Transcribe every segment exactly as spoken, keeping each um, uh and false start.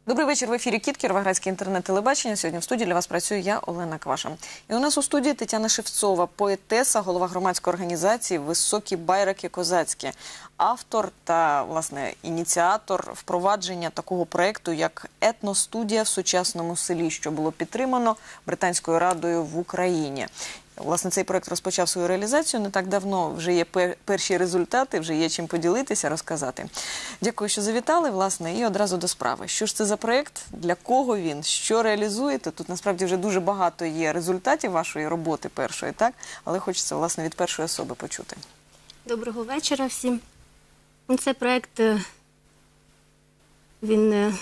Добрий вечір. В ефірі «Кіт», Кіровоградське інтернет-телебачення. Сьогодні в студії для вас працюю я, Олена Кваша. І у нас у студії Тетяна Шевцова, поетеса, голова громадської організації «Високі байраки козацькі», автор та, власне, ініціатор впровадження такого проєкту, як «Етностудія в сучасному селі», що було підтримано Британською радою в Україні. Власне, цей проєкт розпочав свою реалізацію не так давно, вже є перші результати, вже є чим поділитися, розказати. Дякую, що завітали, власне, і одразу до справи. Що ж це за проєкт, для кого він, що реалізуєте? Тут, насправді, вже дуже багато є результатів вашої роботи першої, так? Але хочеться, власне, від першої особи почути. Доброго вечора всім. Цей проєкт, він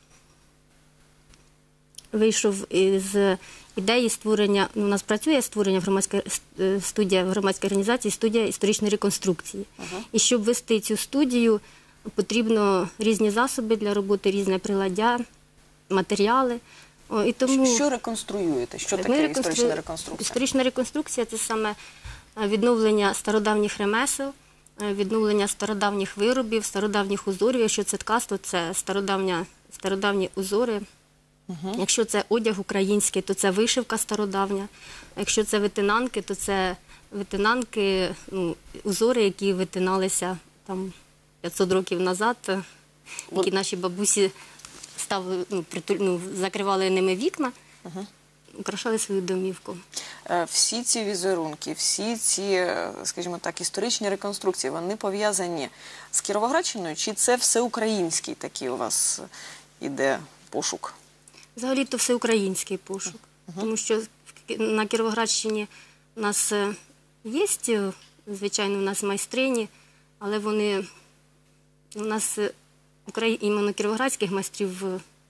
вийшов із ідеї створення, ну, у нас працює створення громадської студія, громадської організації, студія історичної реконструкції. Uh-huh. І щоб вести цю студію, потрібно різні засоби для роботи, різне приладдя, матеріали. О, і тому... Що реконструюєте? Що таке реконстру... історична реконструкція? Історична реконструкція – це саме відновлення стародавніх ремесел, відновлення стародавніх виробів, стародавніх узорів. Якщо це ткацтво, це стародавня, стародавні узори. Uh-huh. Якщо це одяг український, то це вишивка стародавня. Якщо це витинанки, то це витинанки, ну, узори, які витиналися там п'ятсот років назад, які От... наші бабусі ставили, ну, притуль, ну, закривали ними вікна, uh-huh. украшали свою домівку. Всі ці візерунки, всі ці, скажімо так, історичні реконструкції, вони пов'язані з Кіровоградщиною, чи це всеукраїнський такий у вас іде пошук? Взагалі, то всеукраїнський пошук, uh-huh. тому що на Кіровоградщині у нас є, звичайно, у нас майстрині, але вони, у нас іменно кіровоградських майстрів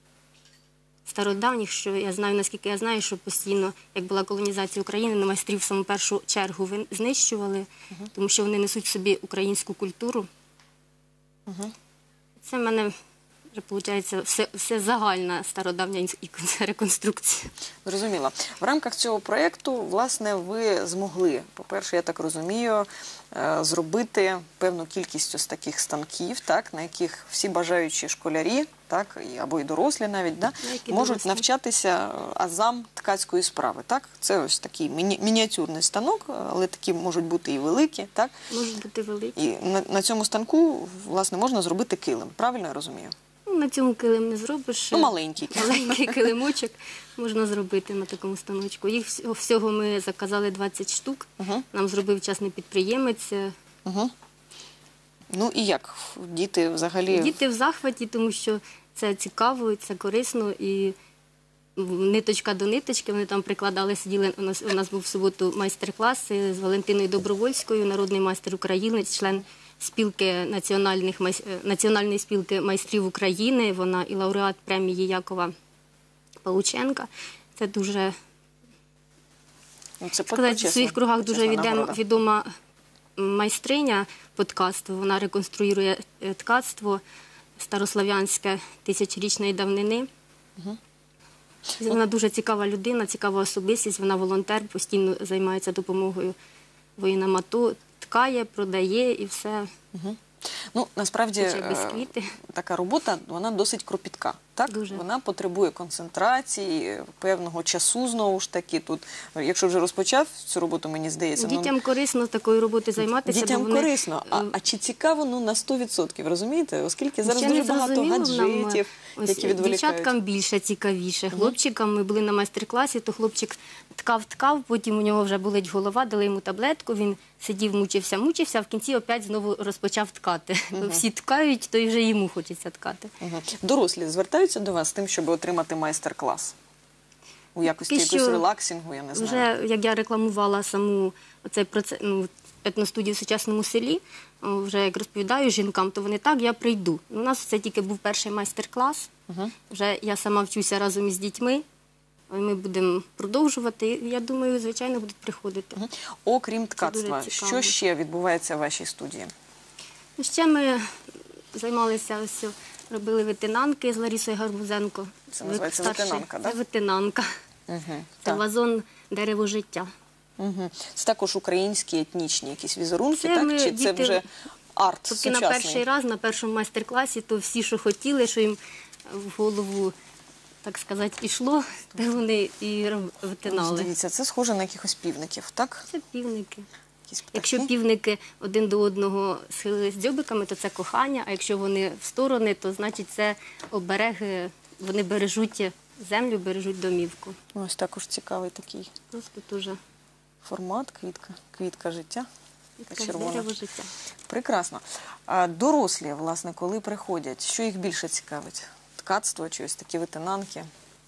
стародавніх, що я знаю, наскільки я знаю, що постійно, як була колонізація України, на майстрів в саму першу чергу знищували, uh-huh. тому що вони несуть в собі українську культуру. Uh-huh. Це в мене... Виходить, все, все загальна стародавня реконструкція. Зрозуміло. В рамках цього проєкту, власне, ви змогли, по-перше, я так розумію, зробити певну кількість ось таких станків, так, на яких всі бажаючі школярі, так, або й дорослі навіть, да, можуть дорослі. навчатися азам ткацької справи. Так? Це ось такий міні мініатюрний станок, але такі можуть бути і великі. Так? Можуть бути великі. І на, на цьому станку, власне, можна зробити килим. Правильно я розумію? На цьому килим не зробиш. Ну, маленький. Маленький килимочок можна зробити на такому станочку. Їх всього ми заказали двадцять штук. Угу. Нам зробив частний підприємець. Угу. Ну і як? Діти взагалі... Діти в захваті, тому що це цікаво, це корисно. І ниточка до ниточки, вони там прикладали, сиділи. У нас, у нас був в суботу майстер-клас з Валентиною Добровольською, народний майстер України, член спілки національних, національної спілки майстрів України, вона і лауреат премії Якова Павлученка. Це дуже, ну, це сказати, в своїх кругах дуже відома, відома майстриня по ткацтву. Вона реконструює ткацтво старослов'янське тисячорічної давнини. Угу. Вона дуже цікава людина, цікава особистість, вона волонтер, постійно займається допомогою воїнам АТО. Ткає, продає і все. Угу. Ну, насправді, така робота, вона досить кропітка. Так? Дуже. Вона потребує концентрації, певного часу, знову ж таки. Тут, якщо вже розпочав цю роботу, мені здається... Дітям ну, корисно такою роботою займатися. Дітям вони... корисно. А, а чи цікаво, ну, на сто відсотків, розумієте? Оскільки зараз ще дуже багато гаджетів, нам, які відволікають. Дівчаткам більше цікавіше. Угу. Хлопчикам, ми були на майстер-класі, то хлопчик ткав-ткав, потім у нього вже болить голова, дали йому таблетку, він сидів, мучився, мучився, а в кінці опять знову розпочав ткати. Угу. Всі ткають, то і вже йому хочеться ткати. Угу. Дорослі звертаються до вас з тим, щоб отримати майстер-клас? У якості Поки якогось релаксингу, я не знаю. Вже, як я рекламувала саму оцей процес, ну, етностудію в сучасному селі, вже як розповідаю жінкам, то вони так, я прийду. У нас це тільки був перший майстер-клас, угу. вже я сама вчуся разом із дітьми. Ми будемо продовжувати. Я думаю, звичайно, будуть приходити. Угу. Окрім ткацтва, що ще відбувається в вашій студії? Ще ми займалися, ось, робили витинанки з Ларісою Гарбузенко. Це називається витинанка, так? Це витинанка. Угу, це так. Вазон дерево життя. Угу. Це також українські етнічні якісь візерунки, це так? Ми, Чи діти... це вже арт Поки сучасний. на перший раз, на першому майстер-класі, то всі, що хотіли, що їм в голову, так сказати, ішло, те вони і роб- Ось витинали. дивіться, це схоже на якихось півників, так? Це півники. Якісь птахи. Якщо півники один до одного схилились дзьобиками, то це кохання, а якщо вони в сторони, то значить це обереги, вони бережуть землю, бережуть домівку. Ось також цікавий такий Просто дуже формат, квітка, квітка життя. Така червона. дерево життя. Прекрасно. А дорослі, власне, коли приходять, що їх більше цікавить? Ткацтво чи ось такі витинанки?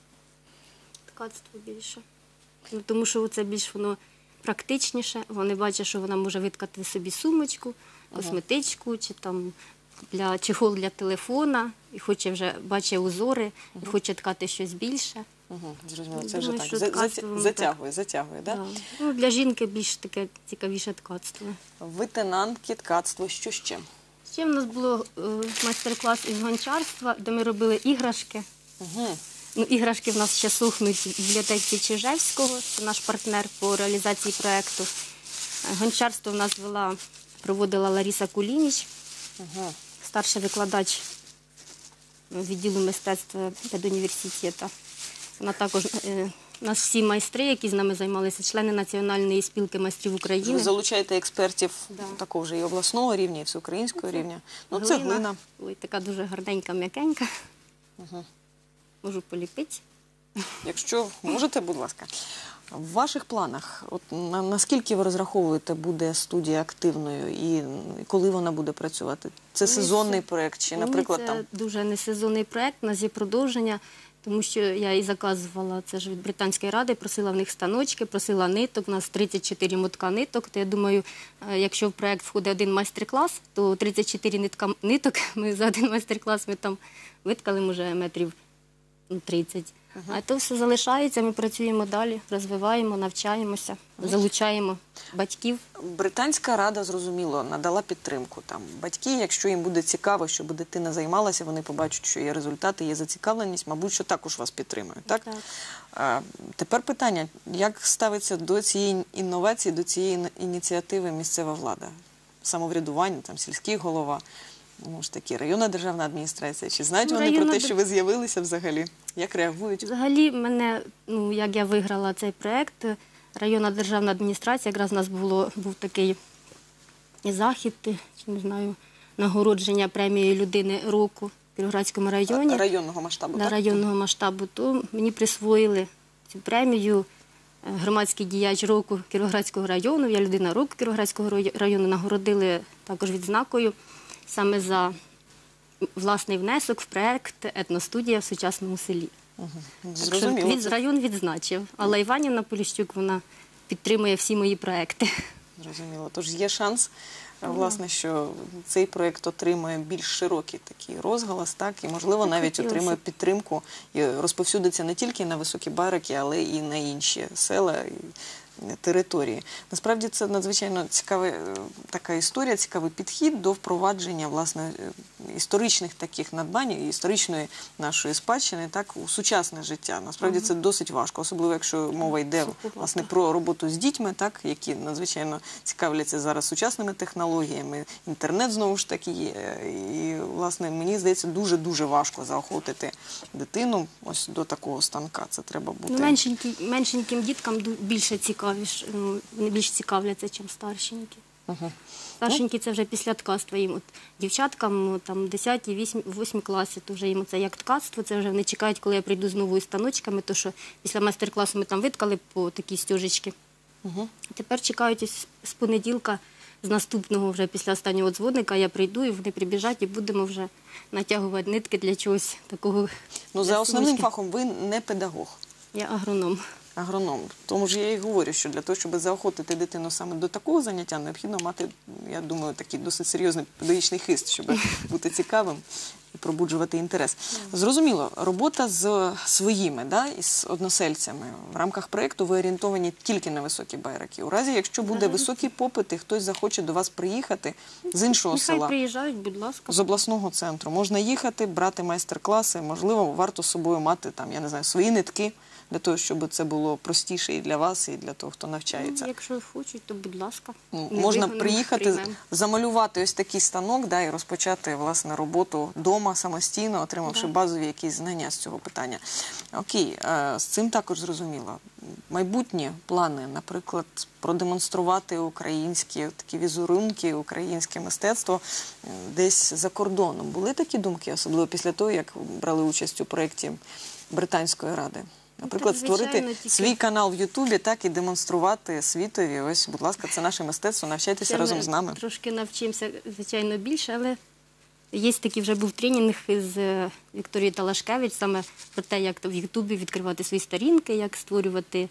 Ткацтво більше. Ну, тому що це більш воно практичніше. Вони бачать, що вона може виткати собі сумочку, косметичку, чи там для чехол для телефона, і хоче вже бачить узори, і хоче ткати щось більше. Угу, зрозуміло, це Думаю, вже так що за- ткацтво, за- ну, затягує, затягує, да? Да. Ну, для жінки більш таке цікавіше ткацтво. Витинанки, ткацтво, що ще? Ще в нас було е, майстер-клас із гончарства, де ми робили іграшки. Угу. Ну, іграшки в нас ще сухнуть в бібліотеці Чижевського, це наш партнер по реалізації проєкту. Е, Гончарство в нас вела, проводила Лариса Кулініч, Угу. старший викладач відділу мистецтва педуніверситету. Вона також, е, у нас всі майстри, які з нами займалися, члени Національної спілки майстрів Ви України. залучаєте експертів Да. такого ж і обласного рівня, і всеукраїнського рівня. Ну, це глина. Ой, така дуже гарненька, м'якенька. Угу. Можу поліпити. Якщо можете, будь ласка. В ваших планах, от на, наскільки ви розраховуєте, буде студія активною і коли вона буде працювати? Це сезонний проєкт чи, наприклад, Ні, там? це дуже несезонний проєкт, у нас є продовження, тому що я і заказувала, це ж від Британської ради, просила в них станочки, просила ниток, у нас тридцять чотири мотка ниток, то я думаю, е, якщо в проєкт входить один майстер-клас, то тридцять чотири нитка, ниток, ми за один майстер-клас ми там виткали, може, метрів ну, тридцять. А то все залишається, ми працюємо далі, розвиваємо, навчаємося, залучаємо батьків. Британська рада, зрозуміло, надала підтримку. Там батьки, якщо їм буде цікаво, щоб дитина займалася, вони побачать, що є результати, є зацікавленість, мабуть, що також вас підтримують, так? Так. А, тепер питання, як ставиться до цієї інновації, до цієї іні- ініціативи місцева влада? Самоврядування, там, сільський голова, ну ж таки, районна державна адміністрація. Чи знають Ну, вони про районна те, дер- що ви з'явилися взагалі? Як реагують? Взагалі, мене, ну, як я виграла цей проєкт, районна державна адміністрація, якраз у нас було, був такий захід, чи не знаю, нагородження премією людини року в Кіровоградському районі, Районного масштабу, да, так? районного масштабу, то мені присвоїли цю премію е, громадський діяч року Кіровоградського району, я людина року Кіровоградського рай- району, нагородили також відзнакою саме за власний внесок в проєкт «Етностудія в сучасному селі». Угу. Так що Зрозуміло. від, район відзначив. Але Іванівна Поліщук, вона підтримує всі мої проекти. Зрозуміло. Тож є шанс, власне, що цей проєкт отримує більш широкий такий розголос, так, і, можливо, Так, навіть хотілося отримує б. підтримку і розповсюдиться не тільки на Високі Байраки, але і на інші села і території. Насправді, це надзвичайно цікава е, така історія, цікавий підхід до впровадження, власне, е, історичних таких надбань, і історичної нашої спадщини, так, у сучасне життя. Насправді, це досить важко, особливо, якщо мова йде, власне, про роботу з дітьми, так, які надзвичайно цікавляться зараз сучасними технологіями. Інтернет, знову ж таки, є. І, власне, мені здається, дуже-дуже важко заохотити дитину ось до такого станка. Це треба бути. Ну, меншенькі, меншеньким діткам ду- більше цікавіше, ну, вони більш цікавляться, ніж старшенькі. Мгм. Старшенькі це вже після ткацтва їм. От, дівчаткам ну, там десятій, восьмій класі, то вже їм це як ткацтво, це вже вони чекають, коли я прийду з новою станочками, то що після майстер-класу ми там виткали по такій стежечці. Мгм. А тепер чекають ось з понеділка, з наступного вже після останнього дзвоника, я прийду і вони прибіжать і будемо вже натягувати нитки для чогось такого. Ну, для за основним сумочки. фахом ви не педагог, Я агроном. агроном. Тому ж я і говорю, що для того, щоб заохотити дитину саме до такого заняття, необхідно мати, я думаю, такий досить серйозний педагогічний хист, щоб бути цікавим і пробуджувати інтерес. Зрозуміло, робота з своїми, да, із односельцями в рамках проєкту ви орієнтовані тільки на Високі Байраки. У разі, якщо буде високий попит і хтось захоче до вас приїхати з іншого Нехай села, приїжджають, будь ласка. з обласного центру. Можна їхати, брати майстер-класи, можливо, варто з собою мати там, я не знаю, свої нитки, для того, щоб це було було простіше і для вас, і для того, хто навчається. Ну, якщо хочуть, то будь ласка. Ну, Не можна вигонимо, приїхати, приймемо. замалювати ось такий станок, да, і розпочати, власне, роботу вдома самостійно, отримавши Да. базові якісь знання з цього питання. Окей, е, з цим також зрозуміло. Майбутні плани, наприклад, продемонструвати українські такі візерунки, українське мистецтво е, десь за кордоном. Були такі думки, особливо після того, як брали участь у проєкті Британської ради? Наприклад, так, звичайно, створити тільки- свій канал в Ютубі, так, і демонструвати світові. Ось, будь ласка, це наше мистецтво, навчайтеся Ще разом ми з нами. Трошки навчимося, звичайно, більше, але є такий вже був тренінг з е, Вікторією Талашкевич, саме про те, як в Ютубі відкривати свої сторінки, як створювати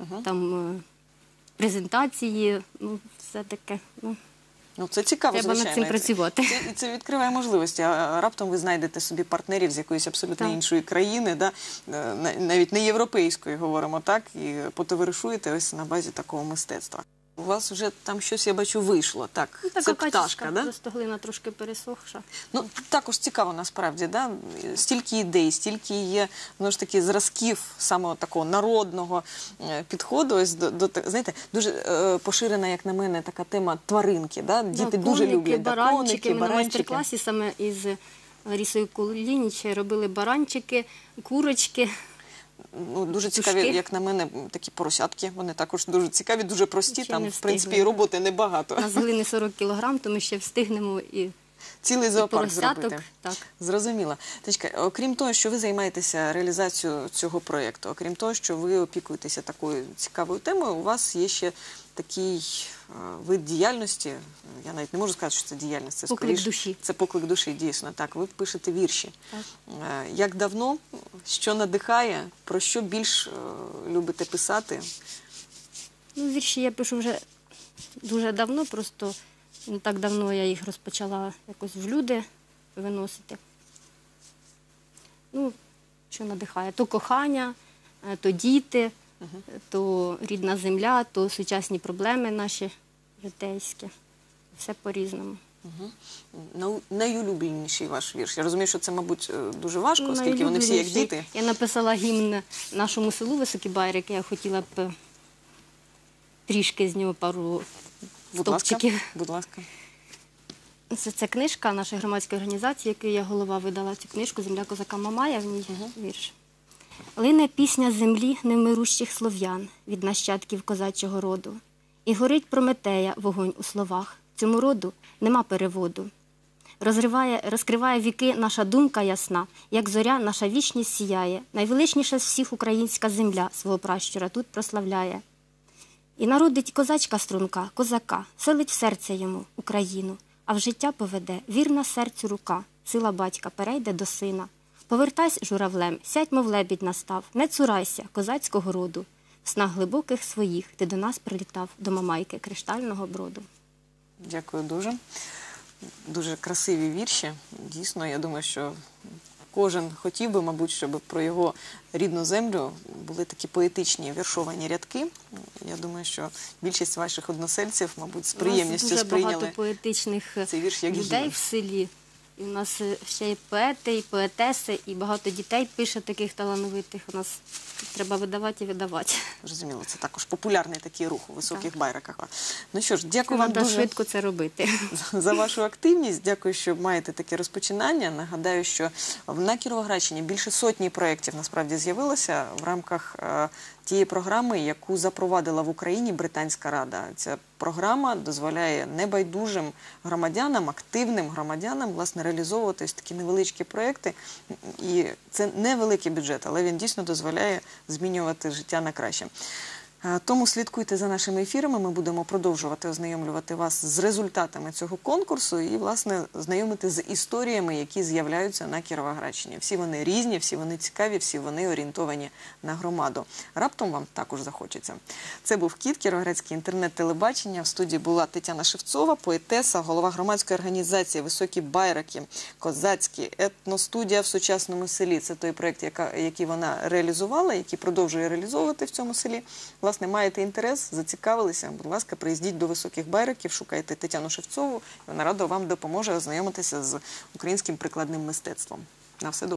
там е, презентації, ну, все таке. Ну, Ну, це цікаво, треба звичайно. над цим і це- працювати. Це, і це відкриває можливості. А раптом ви знайдете собі партнерів з якоїсь абсолютно Так. іншої країни, да? е, на- навіть не європейської, говоримо так, і потоваришуєте ось на базі такого мистецтва. У вас вже там щось, я бачу, вийшло. Так, Ну, така це качечка, пташка, да? просто глина трошки пересохша. Ну, також цікаво насправді, да? Стільки ідей, стільки є, ну ж таки, зразків саме такого народного е, підходу. Ось до, до, те- знаєте, дуже е, поширена, як на мене, така тема тваринки. Да? Діти Да, дуже коники, люблять. да, баранчики. коники, Ми на баранчики. майстер-класі саме із Рісою Кулініч робили баранчики, курочки. Ну, дуже цікаві, Тушки. як на мене, такі поросятки. Вони також дуже цікаві, дуже прості. Ще Там, не в принципі, і встигли. роботи небагато. У нас глини сорок кілограм, то ми ще встигнемо і, Цілий і зоопарк поросяток. зробити. Так. Зрозуміло. Тачка, окрім того, що ви займаєтеся реалізацією цього проєкту, окрім того, що ви опікуєтеся такою цікавою темою, у вас є ще такий е, вид діяльності, я навіть не можу сказати, що це діяльність, це Поклик скоріш, душі. це поклик душі, дійсно. Так, ви пишете вірші. Так. Е, Як давно, що надихає, про що більш е, любите писати? Ну, вірші я пишу вже дуже давно, просто не так давно я їх розпочала якось в люди виносити. Ну, що надихає? То кохання, е, то діти, то рідна земля, то сучасні проблеми наші житейські. Все по-різному. Нау- Найулюбленіший ваш вірш. Я розумію, що це, мабуть, е, дуже важко, оскільки вони всі як Найулюбленіший. діти. Я написала гімн нашому селу Високі Байрики. Я хотіла б е, трішки з нього пару Будь ласка, стовпчиків. будь ласка. Це, це книжка нашої громадської організації, якої я голова видала цю книжку «Земля козака Мамая», в ній вірш. Лине пісня землі невмирущих слов'ян від нащадків козачого роду. І горить Прометея вогонь у словах. Цьому роду нема переводу. Розриває, розкриває віки наша думка ясна, як зоря наша вічність сіяє. Найвеличніша з всіх українська земля свого пращура тут прославляє. І народить козачка струнка, козака, селить в серце йому Україну, а в життя поведе вірна серцю рука, сила батька перейде до сина. Повертайся журавлем, сядь, мов лебідь настав, не цурайся козацького роду. В снах глибоких своїх ти до нас прилітав, до Мамайки криштального броду. Дякую дуже. Дуже красиві вірші. Дійсно, я думаю, що кожен хотів би, мабуть, щоб про його рідну землю були такі поетичні віршовані рядки. Я думаю, що більшість ваших односельців, мабуть, з приємністю У нас дуже сприйняли багато поетичних цей вірш як людей гімн. в селі. І у нас е, ще і поети, і поетеси, і багато дітей пише таких талановитих. У нас треба видавати і видавати. Зрозуміло, це також популярний такий рух у високих байраках. Ну що ж, дякую вам Треба дуже швидко це робити. за вашу активність. Дякую, що маєте таке розпочинання. Нагадаю, що на Кіровоградщині більше сотні проєктів насправді з'явилося в рамках е, тієї програми, яку запровадила в Україні Британська Рада. Ця програма дозволяє небайдужим громадянам, активним громадянам, власне, реалізовувати ось такі невеличкі проєкти. І це невеликий бюджет, але він дійсно дозволяє змінювати життя на краще. Е, Тому слідкуйте за нашими ефірами, ми будемо продовжувати ознайомлювати вас з результатами цього конкурсу і, власне, знайомити з історіями, які з'являються на Кіровоградщині. Всі вони різні, всі вони цікаві, всі вони орієнтовані на громаду. Раптом вам також захочеться. Це був «Кіт», Кіровоградське інтернет-телебачення. В студії була Тетяна Шевцова, поетеса, голова громадської організації «Високі Байраки», козацькі, етностудія в сучасному селі. Це той проєкт, яка- який вона реалізувала, який продовжує реалізовувати в цьому селі. Власне, маєте інтерес, зацікавилися, будь ласка, приїздіть до Високих Байраків, шукайте Тетяну Шевцову, і вона радо вам допоможе ознайомитися з українським прикладним мистецтвом. На все добре.